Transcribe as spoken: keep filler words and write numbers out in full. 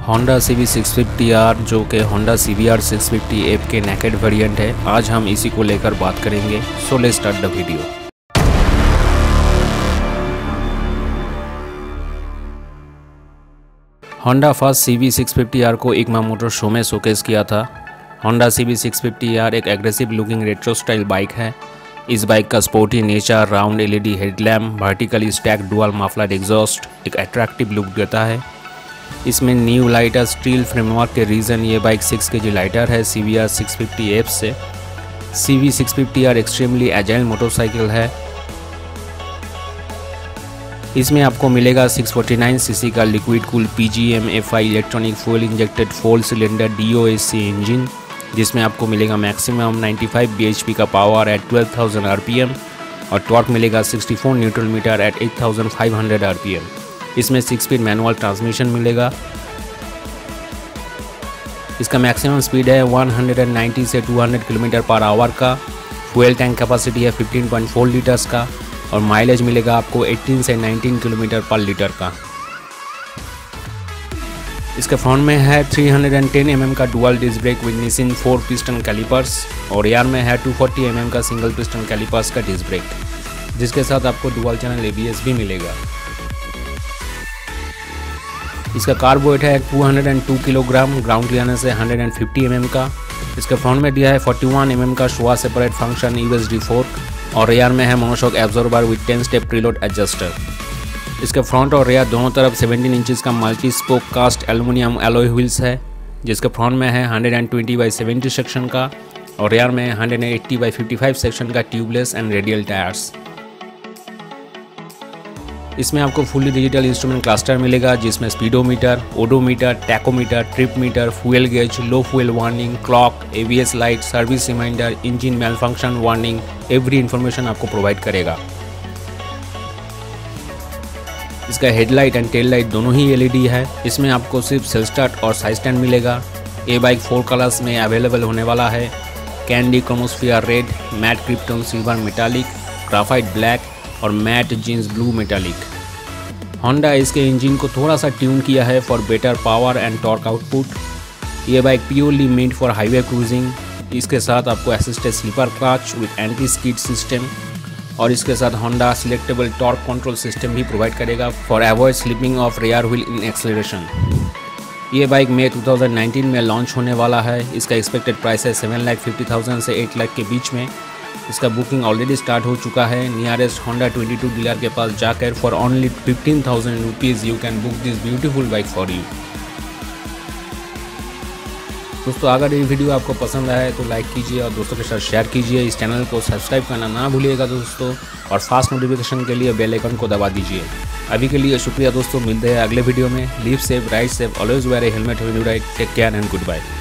Honda C B six fifty R जो कि Honda सी B R six fifty F के naked variant है, आज हम इसी को लेकर बात करेंगे। So let's start the video. Honda first C B six fifty R को इकमा मोटर शो में शोकेस किया था। होंडा सी बी सिक्स फिफ्टी आर एक aggressive looking retro style bike है। इस बाइक का sporty nature, round L E D headlamp, vertically stack dual muffler exhaust एक अट्रैक्टिव लुक देता है। इसमें न्यू लाइटर स्टील फ्रेमवर्क के रीज़न ये bike six K G lighter है C B R six fifty F से। C B six fifty R extremely agile motorcycle है। इसमें आपको मिलेगा six forty nine C C का liquid cool P G M F I electronic fuel injected four cylinder D O S C engine, जिसमें आपको मिलेगा maximum ninety five B H P का power at twelve thousand R P M और torque मिलेगा sixty four newton metre at eight thousand five hundred R P M. इसमें six speed manual transmission मिलेगा। इसका maximum speed है one hundred ninety से two hundred kilometre per hour का। Fuel tank capacity है fifteen point four litres का और mileage मिलेगा आपको एटीन से नाइनटीन किलोमीटर पर लीटर का। इसके फ्रंट में है three hundred ten M M का dual disc brake with Nissin four piston calipers और रियर में है टू फोर्टी एम एम का सिंगल पिस्टन कैलिपर्स का डिस्क ब्रेक, जिसके साथ आपको dual channel A B S भी मिलेगा। इसका कार्ब वेट है two hundred two kilogram, ground clearance है हंड्रेड फिफ्टी एम एम का। इसके फ्रंट में दिया है फोर्टी वन एम एम का Showa separate function U S D fork और रियर में है monoshock absorber with ten step preload adjuster. इसके फ्रंट और रियर दोनों तरफ सेवनटीन इंचेस का multi spoke cast aluminium alloy wheels है, जिसके फ्रंट में है hundred twenty by seventy section का और रियर में hundred eighty by fifty five section का ट्यूबलेस एंड रेडियल टायर्स। इसमें आपको फुली डिजिटल इंस्ट्रूमेंट क्लस्टर मिलेगा, जिसमें speedometer, odometer, tachometer, trip meter, fuel gauge, low fuel warning, clock, A B S light, service reminder, engine malfunction warning, every information आपको provide करेगा। इसका headlight and tail light दोनों ही L E D है। इसमें आपको सिर्फ self start और side stand मिलेगा। ये बाइक फोर कलर्स में अवेलेबल होने वाला है, candy chromosphere red, matte krypton silver metallic, graphite black और matte jeans blue metallic. Honda इसके इंजन को थोड़ा सा ट्यून किया है for better power and torque output. ये bike purely made for highway cruising. इसके साथ आपको assisted slipper clutch with anti skid system और इसके साथ Honda selectable torque control system भी प्रोवाइड करेगा for avoid slipping of rear wheel in acceleration. ये bike May two thousand nineteen में लॉन्च होने वाला है। इसका एक्सपेक्टेड प्राइस है सेवन लाख फिफ्टी थाउजेंड से एट लाख के बीच में। इसका बुकिंग ऑलरेडी स्टार्ट हो चुका है। Nearest Honda twenty two dealer के पास जाकर for only fifteen thousand rupees you can book this beautiful bike for you. दोस्तों, अगर ये वीडियो आपको पसंद आए तो लाइक कीजिए और दोस्तों के साथ शेयर कीजिए। इस चैनल को सब्सक्राइब करना ना भूलिएगा दोस्तों, और फास्ट नोटिफिकेशन के लिए बेल आइकन को दबा दीजिए। अभी के लिए शुक्रिया दोस्तों, मिलते हैं अगले वीडियो में। Live safe, ride safe, always wear a helmet when you ride. Take care and good bye.